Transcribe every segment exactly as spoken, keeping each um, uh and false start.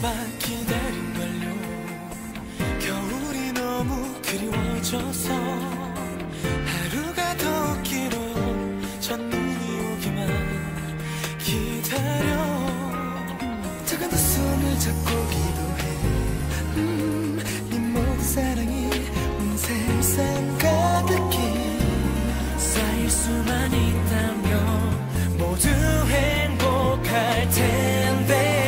동안 기다린 걸요. 겨울이 너무 그리워져서 하루가 더 길어. 첫눈이 오기만 기다려. 작은 두 손을 잡고 기도해. 음, 이 모든 사랑이 온 세상 가득히 쌓일 수만 있다면 모두 행복할 텐데.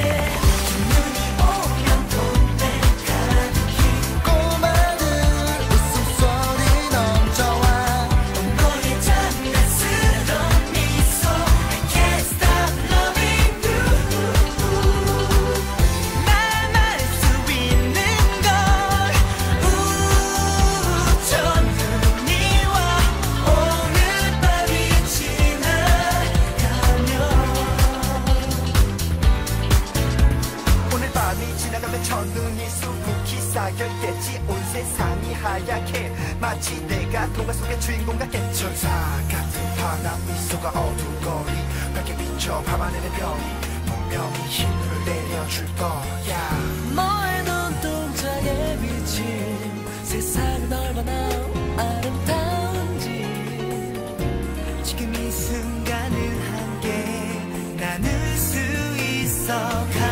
첫눈이 수북히 쌓였겠지. 온 세상이 하얗게 마치 내가 동화 속의 주인공 같겠지. 천사 같은 파란 미소가 어두운 거리 밝게 비춰 밤하늘의 별이 분명히 힘을 내려줄 거야. 너의 눈동자에 비친 세상은 얼마나 아름다운지 지금 이 순간을 함께 나눌 수 있어.